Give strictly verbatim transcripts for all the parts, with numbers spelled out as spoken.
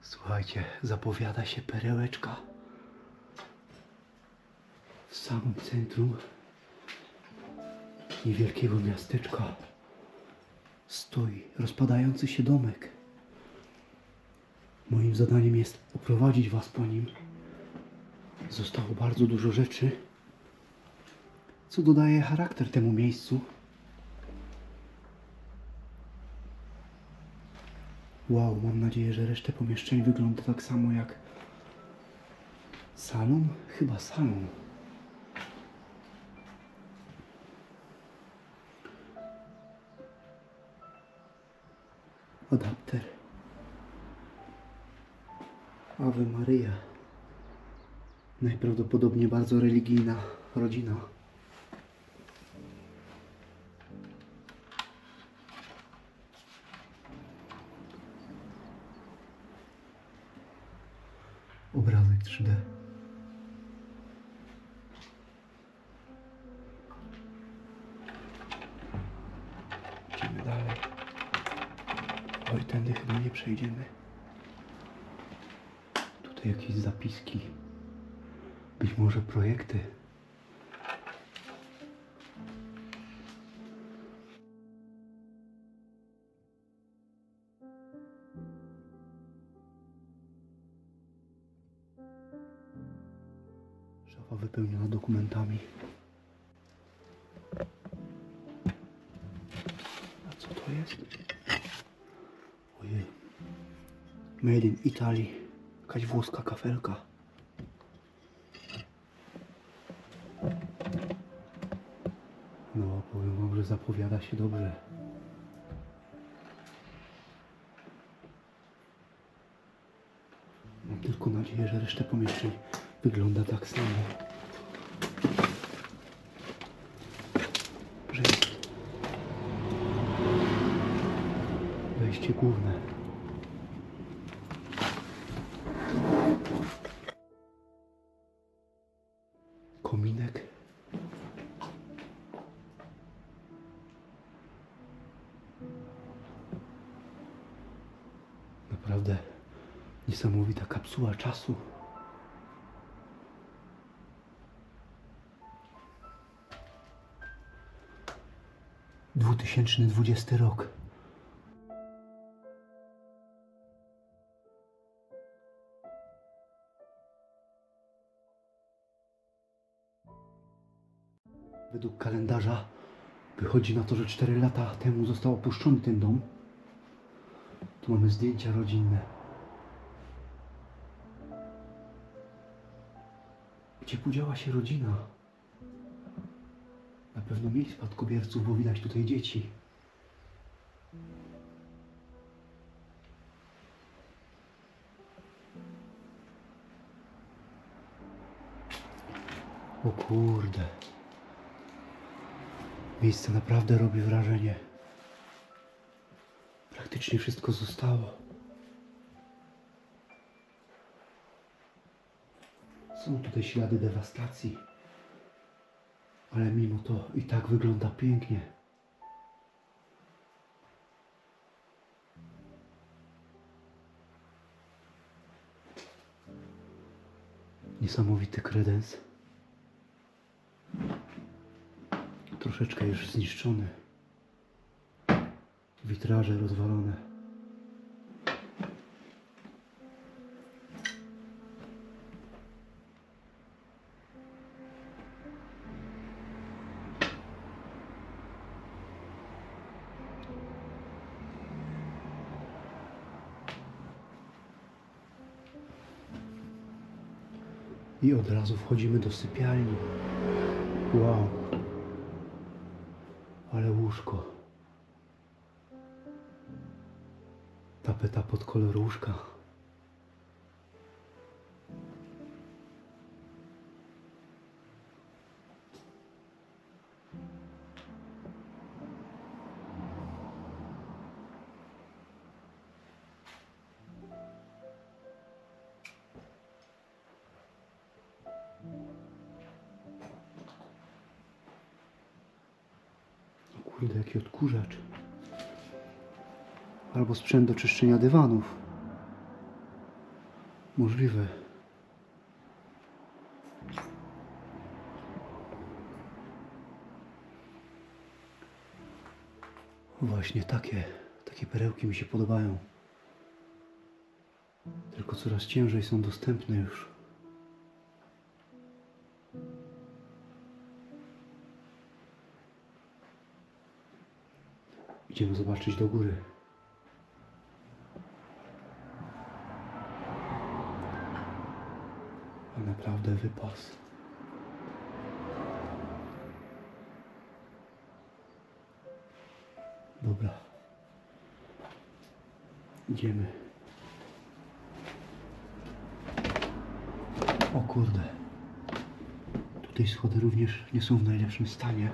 Słuchajcie, zapowiada się perełeczka. W samym centrum niewielkiego miasteczka stoi rozpadający się domek. Moim zadaniem jest oprowadzić was po nim. Zostało bardzo dużo rzeczy, co dodaje charakter temu miejscu. Wow, mam nadzieję, że resztę pomieszczeń wygląda tak samo jak salon? Chyba salon. Adapter. Ave Maria. Najprawdopodobniej bardzo religijna rodzina. Obrazek trzy D. Idziemy dalej. Oj, tędy chyba nie przejdziemy. Tutaj jakieś zapiski. Być może projekty. Szafa wypełniona dokumentami. A co to jest? Ojej. Made in Italy. Jakaś włoska kafelka. No, powiem wam, że zapowiada się dobrze. Mam tylko nadzieję, że resztę pomieszczeń wygląda tak samo. Że jest wejście główne. Kominek. Naprawdę niesamowita kapsuła czasu. dwa tysiące dwudziesty rok. Według kalendarza wychodzi na to, że cztery lata temu został opuszczony ten dom. Tu mamy zdjęcia rodzinne. Gdzie podziała się rodzina? Na pewno mieli spadkobierców, bo widać tutaj dzieci. O kurde. Miejsce naprawdę robi wrażenie. Praktycznie wszystko zostało. Są tutaj ślady dewastacji. Ale mimo to i tak wygląda pięknie. Niesamowity kredens. Troszeczkę już zniszczony. Witraże rozwalone. I od razu wchodzimy do sypialni. Wow. Ale łóżko. Tapeta pod kolor łóżka. Kurde, jaki odkurzacz. Albo sprzęt do czyszczenia dywanów. Możliwe. Właśnie takie, takie perełki mi się podobają. Tylko coraz ciężej są dostępne już. Idziemy zobaczyć do góry. A naprawdę wypas. Dobra. Idziemy. O kurde. Tutaj schody również nie są w najlepszym stanie.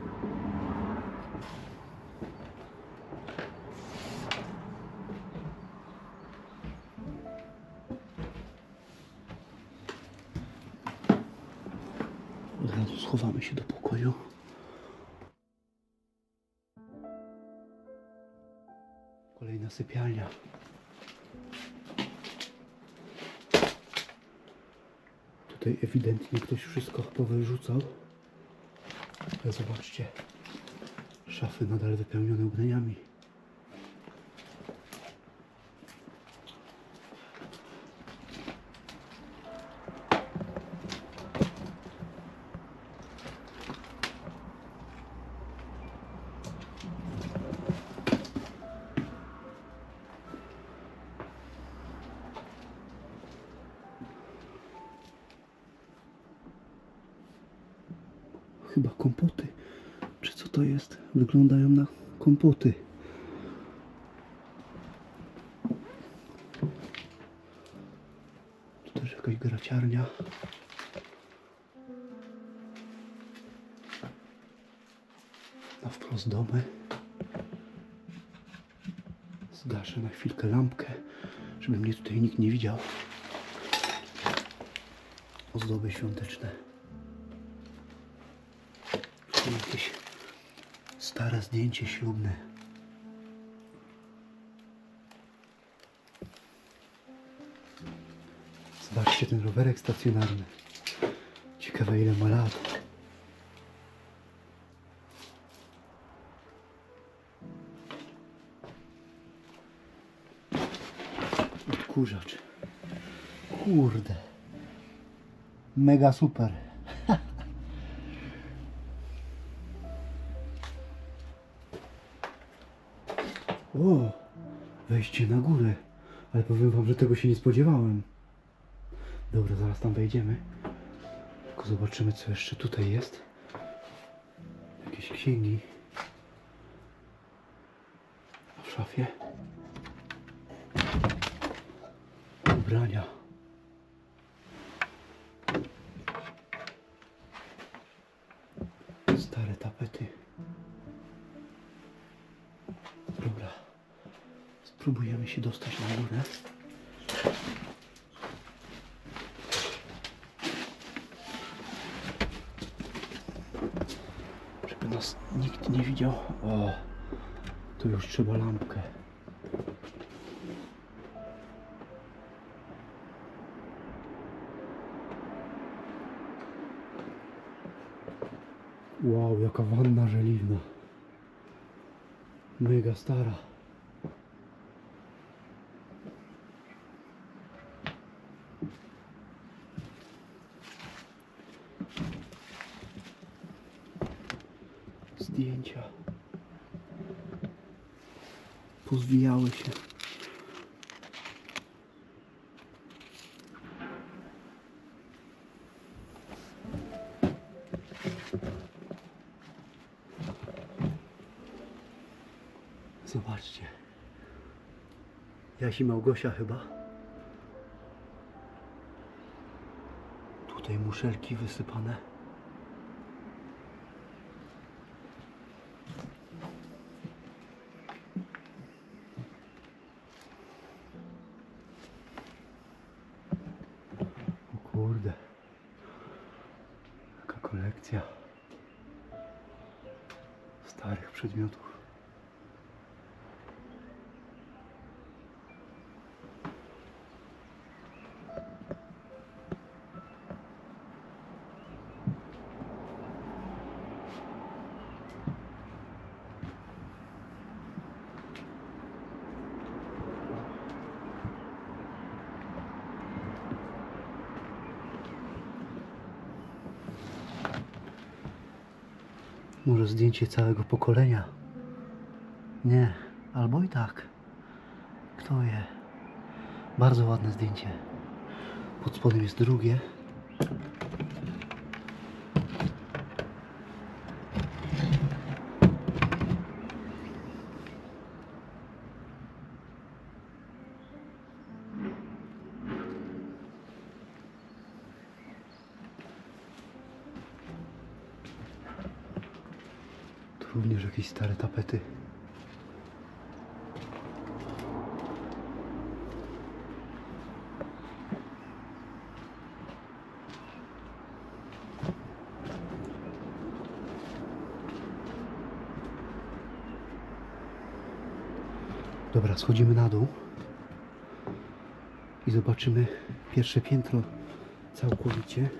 Od razu schowamy się do pokoju. Kolejna sypialnia. Tutaj ewidentnie ktoś wszystko powyrzucał. Ale zobaczcie. Szafy nadal wypełnione ubraniami. Chyba kompoty. Czy co to jest? Wyglądają na kompoty. Tu też jakaś graciarnia. Na wprost domy. Zgaszę na chwilkę lampkę, żeby mnie tutaj nikt nie widział. Ozdoby świąteczne. Tu jakieś stare zdjęcie ślubne. Zobaczcie ten rowerek stacjonarny. Ciekawe ile ma lat. Odkurzacz. Kurde. Mega super. O, wejście na górę. Ale powiem wam, że tego się nie spodziewałem. Dobra, zaraz tam wejdziemy. Tylko zobaczymy, co jeszcze tutaj jest. Jakieś księgi. A w szafie ubrania. Stare tapety. Dobra. Spróbujemy się dostać na górę. Żeby nas nikt nie widział. O, tu już trzeba lampkę. Wow, jaka wanna żeliwna. Mega stara. Zdjęcia pozwijały się. Zobaczcie. Jaś i Małgosia chyba. Tutaj muszelki wysypane. O kurde. Jaka kolekcja starych przedmiotów. Może zdjęcie całego pokolenia? Nie, albo i tak. Kto wie? Bardzo ładne zdjęcie. Pod spodem jest drugie. Tu również jakieś stare tapety. Dobra, schodzimy na dół i zobaczymy pierwsze piętro całkowicie.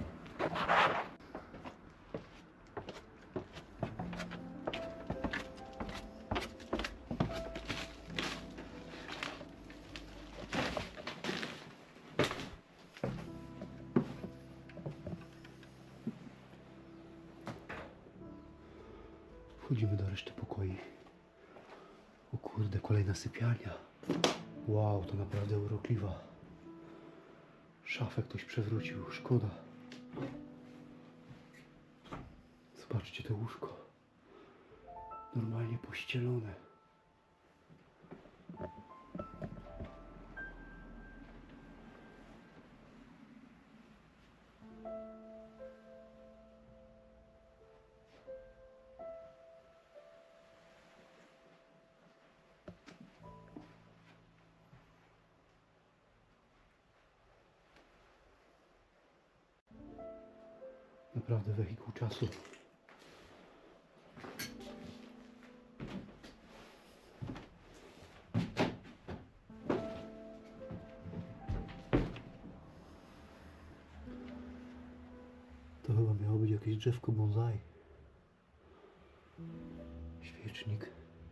Wchodzimy do reszty pokoi. O kurde, kolejna sypialnia. Wow, to naprawdę urokliwa. Szafę ktoś przewrócił, szkoda. Zobaczcie to łóżko. Normalnie pościelone. Naprawdę wehikuł czasu. To chyba miało być jakieś drzewko bonsai. Świecznik.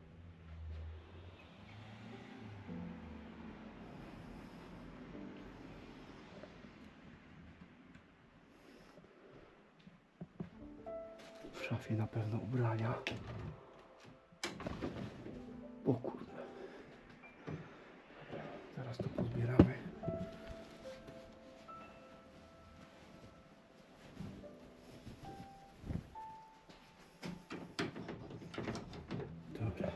W szafie na pewno ubrania. O kurde. Zaraz to pozbieramy. Dobra.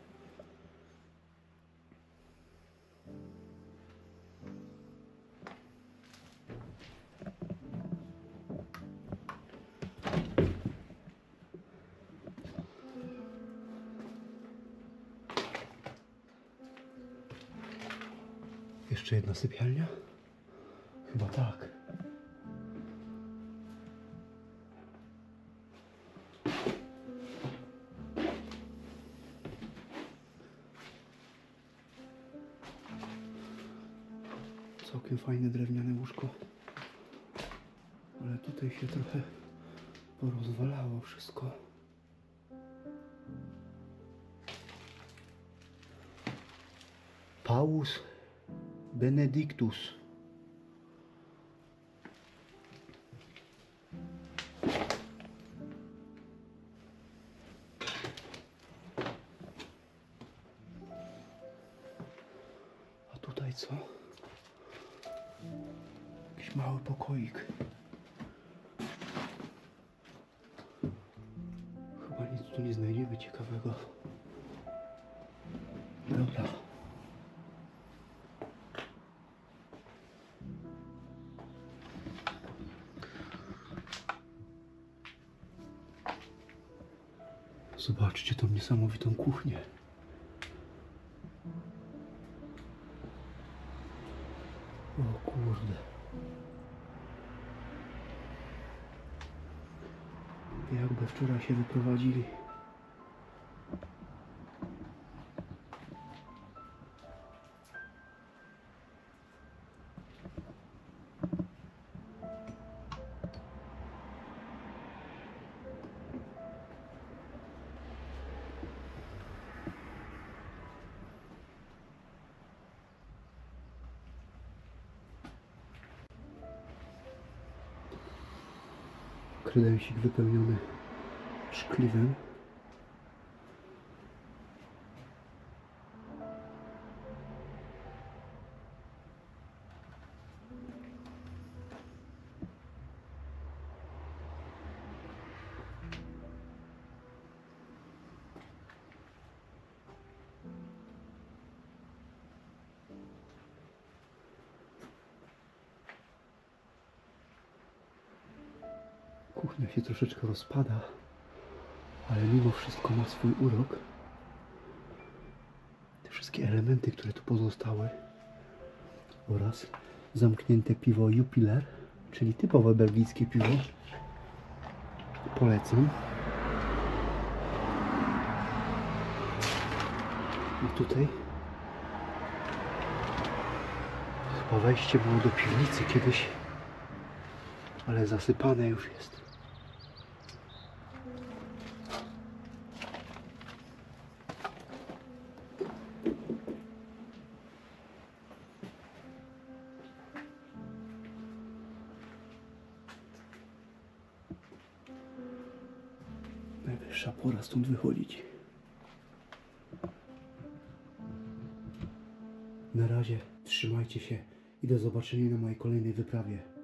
Jeszcze jedna sypialnia? Chyba tak. Całkiem fajne drewniane łóżko. Ale tutaj się trochę porozwalało wszystko. Paus Benedictus. A tutaj co? Jakiś mały pokoik. Chyba nic tu nie znajdziemy ciekawego. Dobra. Zobaczcie tą niesamowitą kuchnię. O kurde. Jakby wczoraj się wyprowadzili. Kredensik wypełniony szkliwym. Kuchnia się troszeczkę rozpada, ale mimo wszystko ma swój urok. Te wszystkie elementy, które tu pozostały, oraz zamknięte piwo Jupiler, czyli typowe belgijskie piwo. Polecam. I tutaj chyba wejście było do piwnicy kiedyś, ale zasypane już jest. Najwyższa pora stąd wychodzić. Na razie trzymajcie się i do zobaczenia na mojej kolejnej wyprawie.